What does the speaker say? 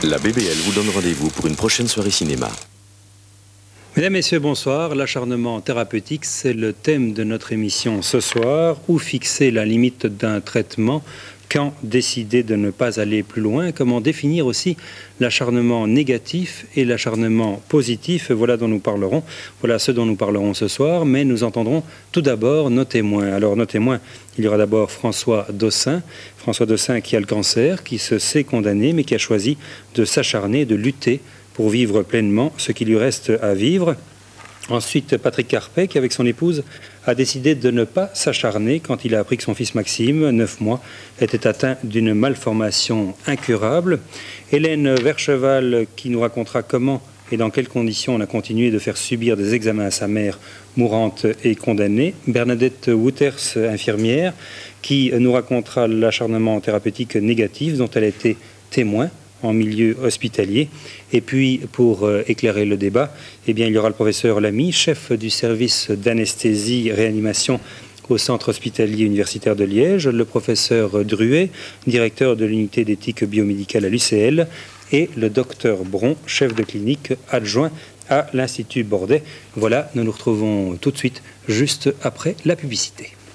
La BBL vous donne rendez-vous pour une prochaine soirée cinéma. Mesdames, Messieurs, bonsoir. L'acharnement thérapeutique, c'est le thème de notre émission ce soir. Où fixer la limite d'un traitement? Quand décider de ne pas aller plus loin? Comment définir aussi l'acharnement négatif et l'acharnement positif? Voilà dont nous parlerons. Voilà ce dont nous parlerons ce soir. Mais nous entendrons tout d'abord nos témoins. Alors, nos témoins, il y aura d'abord François Dossin. François Dossin qui a le cancer, qui se sait condamné, mais qui a choisi de s'acharner, de lutter pour vivre pleinement ce qui lui reste à vivre. Ensuite, Patrick Carpet, qui avec son épouse a décidé de ne pas s'acharner quand il a appris que son fils Maxime, 9 mois, était atteint d'une malformation incurable. Hélène Vercheval, qui nous racontera comment et dans quelles conditions on a continué de faire subir des examens à sa mère mourante et condamnée. Bernadette Wouters, infirmière, qui nous racontera l'acharnement thérapeutique négatif dont elle a été témoin en milieu hospitalier. Et puis, pour éclairer le débat, eh bien, il y aura le professeur Lamy, chef du service d'anesthésie-réanimation au centre hospitalier universitaire de Liège, le professeur Druet, directeur de l'unité d'éthique biomédicale à l'UCL, et le docteur Bron, chef de clinique adjoint à l'Institut Bordet. Voilà, nous nous retrouvons tout de suite, juste après la publicité.